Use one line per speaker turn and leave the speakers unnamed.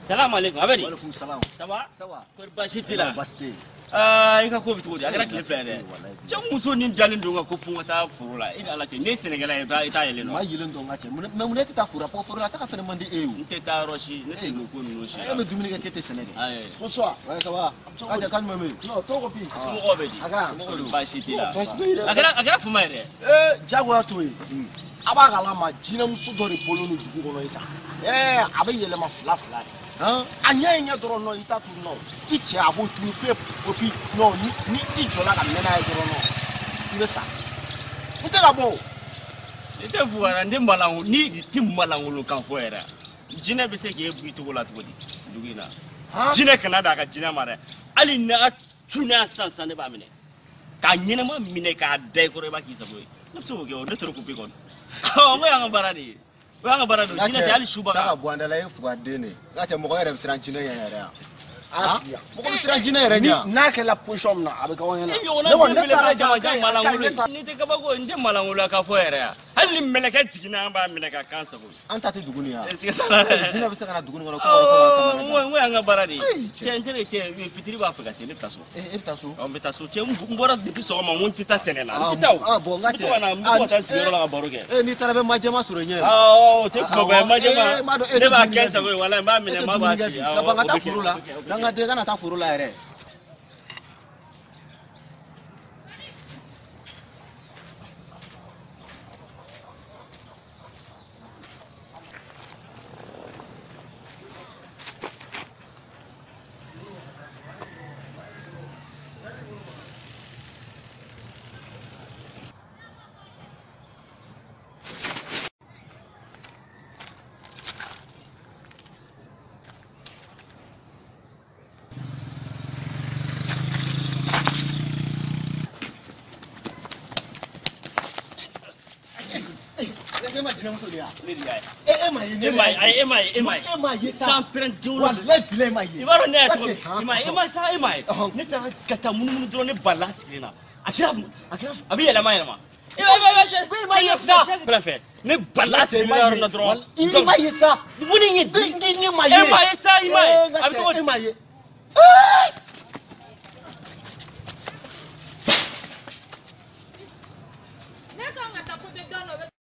Salam alaikum. Abedi.
Walaikum salam.
Ça va?
Ça va.
Ko bashiti la.
Basti.
I ka ko bitodi. Agara kile fere de. Cam muso ni jalen do nga ko funga ta furu la. Ina ala ce ne Sénégalais ita yele no.
Ma yelen do nga ce. Mun ne ta fura po furu la ta ka fere mandi EU.
Nte ta roshi, ne te no ko no shi.
Ay be dumuni ka kete Sénégal.
Ay.
Bonsoir. Ouais, ça va. Aja kan mame. Non, to ko bi.
Sumu obedi.
Aga.
Bashiti la. Agara fuma yere.
Jago ya to yi. Aba kala ma jina muso do re bolo no dugu kono isa. Abe yele ma fla fla. Anya nya doro no ita tu no. Iche abo tu pe opi no ni ijola ka mena e doro no. Ibe sa. Nte ka bo.
Ite fuara ndi malangu ni ti malangu lo kan fo yere. Jine be se ke bu ito la to di. Dugina. Jine kana da ka jine mare. Ali na tuna sansan ne ba mine. Ka nyina ma mine ka dai ko re ba ki sabo. Napso ke o de tro ko pe kon. Ngo yang barani. Wanga barado jina te ali shuba
ka bwanda la yefu adene ngache mo ko yere bisran jina yere asiya mo ko bisran jina yere nya na ke la position na abe ka wona
ne won bele bele jama jam malangulu ni te ka bago nje malangulu ka fo yere hali meleka jigina ba meleka kansa ko
anta te duguni ya
eske sala
jina bisa kana duguni ko ko
ngo yanga baradi chentere che fitiri ba afrika se leptaso
leptaso
on betaso che mbora depuis so ma won tita senela titaw
bon ngache
wana mbo ta siro la baroke
ni tarabe majama suro nye
te ko ba majama ne ba kensa ko wala ba mine ma ba ti
ka banga ta furula danga de kana ta furula yere
sans prendre de l'eau. Il va renaître. Ne t'a kata munu drone balance kina. Akira abi yela mai ma. Ne balance kina na drone.
Il ma yesa.
Wuni ni ma ye. Ma yesa imai. Abi to ma ye.
Ne ka ngata ko de dono